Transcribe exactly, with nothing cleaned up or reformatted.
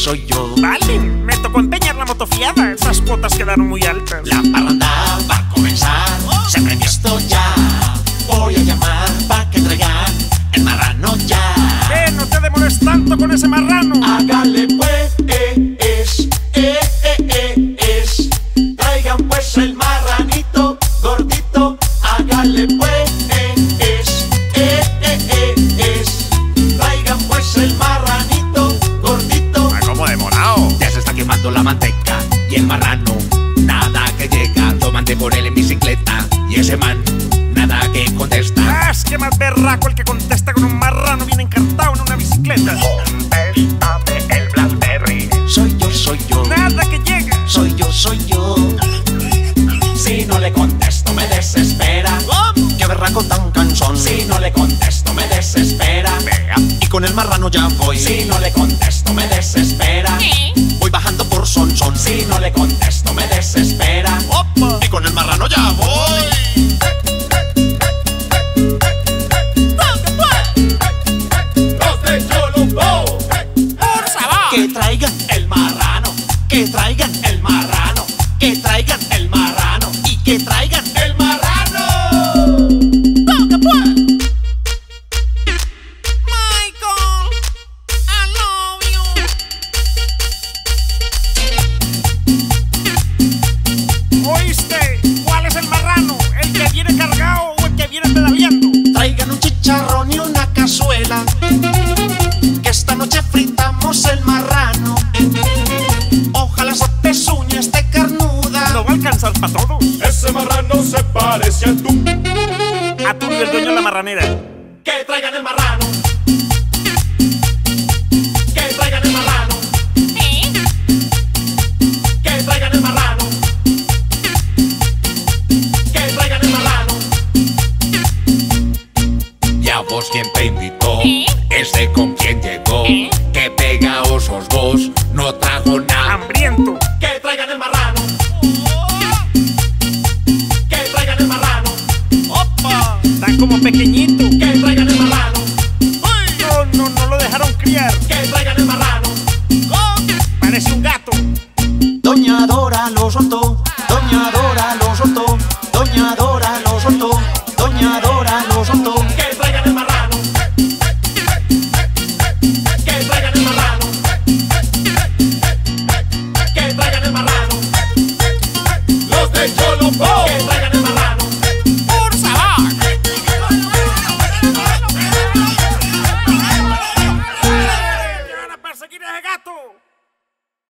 soy yo. Vale, me tocó empeñar la moto fiada. Esas cuotas quedaron muy altas. La parranda va a comenzar, se prendió esto ya. Voy a llamar pa' que traigan el marrano ya. Eh, no te demores tanto con ese marrano. Hágale pues, eh, es, eh, eh, eh, es. Traigan pues el marranito gordito. Hágale pues, eh, es, eh, eh, eh, es. Traigan pues el marranito gordito. Ah, como demorado. Ya se está quemando la manteca y el marrano nada que llega. Lo mandé por él en bicicleta y ese man nada que contesta. Ah, es que más berraco el que contesta con un marrano bien encartado en una bicicleta. Contéstame el Blackberry. Soy yo, soy yo. Nada que llega. Soy yo, soy yo. Si no le contesto me desespera. Qué berraco tan cansón. Si no le contesto me desespera. Vea. Y con el marrano ya voy. Si no le contesto me desespera. Voy bajando por son son. Si no le contesto me desespera. Opa. Y con el marrano ya voy. Que traigan el marrano, que traigan el marrano, que traigan el marrano y que traigan el marrano. Michael, I love you. ¿Oíste? ¿Cuál es el marrano? ¿El que viene cargado o el que viene pedaleando? Traigan un chicharrón y una cazuela, que esta noche fritamos el marrano. Ojalá su pezuña esté carnuda. No va a alcanzar para todos. Ese marrano se parece a tú. A tú y el dueño de la marranera. Que traigan el marrano. Que traigan el marrano. Que traigan el marrano. Que traigan el marrano. Ya vos quien te invitó, ese con quien llegó, que pegaosos vos, no trajo nada. Hambriento. Que traigan el marrano. Que traigan el marrano. Opa. Está como pequeñito. Que traigan el marrano. No, no, no lo dejaron criar. Que traigan el marrano. Parece un gato. Doña Dora lo soltó. Doña Dora lo soltó. Doña Dora lo soltó. Doña Dora lo soltó. Que traigan el marrano. Que traigan el marrano. Que traigan el marrano. Los de Cholombo. Que traigan el marrano. Por sabor. Van a perseguir a ese gato.